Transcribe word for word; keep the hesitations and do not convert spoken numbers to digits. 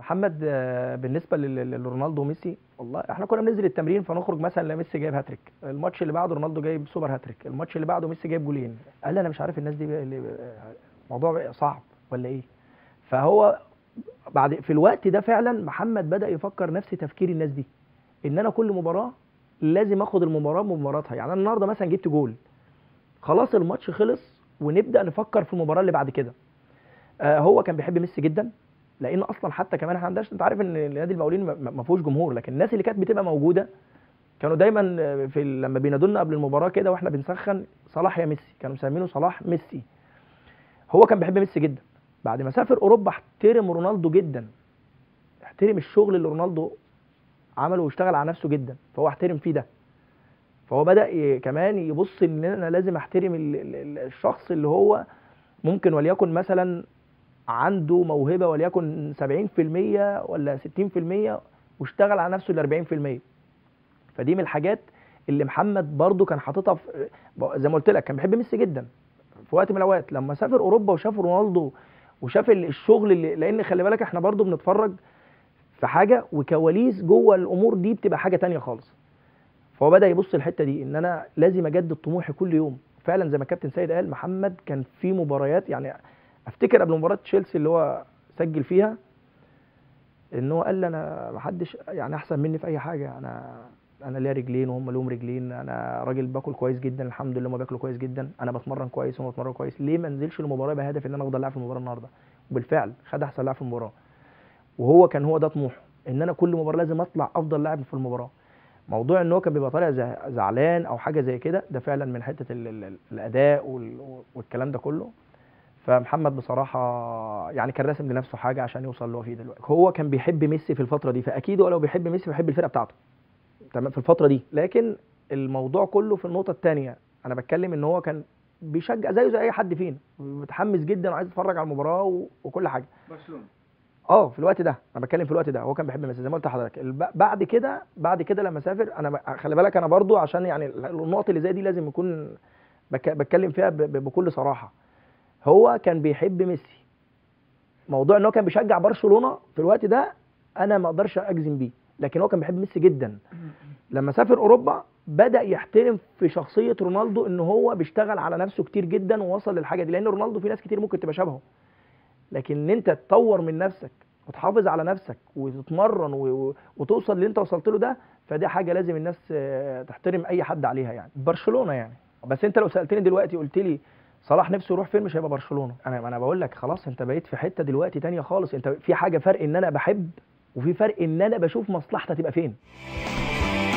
محمد آه، بالنسبه لل- لرونالدو وميسي، والله احنا كنا بننزل التمرين فنخرج مثلا لا ميسي جايب هاتريك، الماتش اللي بعده رونالدو جايب سوبر هاتريك، الماتش اللي بعده ميسي جايب جولين. قال لي انا مش عارف الناس دي بقى اللي الموضوع بقى صعب ولا ايه. فهو بعد في الوقت ده فعلا محمد بدأ يفكر نفس تفكير الناس دي، ان انا كل مباراه لازم اخد المباراه بمباراتها. يعني انا النهارده مثلا جبت جول، خلاص الماتش خلص ونبدأ نفكر في المباراه اللي بعد كده. آه، هو كان بيحب ميسي جدا، لان اصلا حتى كمان احنا عندناش، انت عارف ان نادي المقاولين ما ما فيهوش جمهور، لكن الناس اللي كانت بتبقى موجوده كانوا دايما آه، في ال- لما بينادوا لنا قبل المباراه كده واحنا بنسخن صلاح يا ميسي، كانوا مسمينه صلاح ميسي. هو كان بيحب ميسي جدا. بعد ما سافر اوروبا احترم رونالدو جدا، احترم الشغل اللي رونالدو عمله واشتغل على نفسه جدا، فهو احترم فيه ده. فهو بدأ ي- كمان يبص ان انا لازم احترم ال- ال- ال- الشخص اللي هو ممكن وليكن مثلا عنده موهبه وليكن سبعين في المية ولا ستين في المية واشتغل على نفسه ال أربعين في المية. فدي من الحاجات اللي محمد برضو كان حاططها في، زي ما قلت لك كان بيحب ميسي جدا. في وقت من الاوقات لما سافر اوروبا وشاف رونالدو وشاف ال- الشغل اللي، لان خلي بالك احنا برضو بنتفرج في حاجه وكواليس جوه الامور دي بتبقى حاجه تانية خالص. فهو بدا يبص الحته دي ان انا لازم اجدد طموحي كل يوم. فعلا زي ما كابتن سيد قال، محمد كان في مباريات، يعني افتكر قبل مباراه تشيلسي اللي هو سجل فيها ان هو قال لي انا ما حدش يعني احسن مني في اي حاجه، انا انا ليا رجلين وهم لهم رجلين، انا راجل باكل كويس جدا الحمد لله، هم بياكلوا كويس جدا، انا بتمرن كويس وهم بيتمرنوا كويس، ليه ما انزلش المباراه بهدف ان انا افضل لاعب في المباراه النهارده. وبالفعل خد احسن لاعب في المباراه. وهو كان هو ده طموحه، ان انا كل مباراه لازم اطلع افضل لاعب في المباراه. موضوع ان هو كان بيبقى طالع زع- زعلان او حاجه زي كده، ده فعلا من حته ال ال الاداء وال والكلام ده كله. فمحمد بصراحه يعني كان راسم لنفسه حاجه عشان يوصل اللي هو فيه دلوقتي. هو كان بيحب ميسي في الفتره دي، فاكيد هو لو بيحب ميسي بيحب الفرقه بتاعته تمام في الفتره دي. لكن الموضوع كله في النقطه الثانيه، انا بتكلم ان هو كان بيشجع زيه زي اي حد فينا، متحمس جدا وعايز يتفرج على المباراه و- وكل حاجه. برشلونه. اه في الوقت ده انا بتكلم، في الوقت ده هو كان بيحب ميسي زي ما قلت لحضرتك. الب- بعد كده بعد كده لما سافر، انا ب- خلي بالك انا برضو عشان يعني النقط اللي زي دي لازم يكون بك- بتكلم فيها ب- ب- بكل صراحه. هو كان بيحب ميسي. موضوع ان هو كان بيشجع برشلونه في الوقت ده انا ما اقدرش اجزم بيه، لكن هو كان بيحب ميسي جدا. لما سافر اوروبا بدا يحترم في شخصيه رونالدو ان هو بيشتغل على نفسه كتير جدا ووصل للحاجه دي، لان رونالدو في ناس كتير ممكن تبقى شبهه، لكن ان انت تطور من نفسك وتحافظ على نفسك وتتمرن و... و- وتوصل اللي انت وصلت له ده، فدي حاجه لازم الناس آه، تحترم اي حد عليها يعني. برشلونه يعني، بس انت لو سالتني دلوقتي قلت لي صلاح نفسه يروح فين، مش هيبقى برشلونه. انا انا بقول لك خلاص انت بقيت في حته دلوقتي تانية خالص. انت في حاجه فرق ان انا بحب، وفي فرق ان انا بشوف مصلحتي تبقى فين.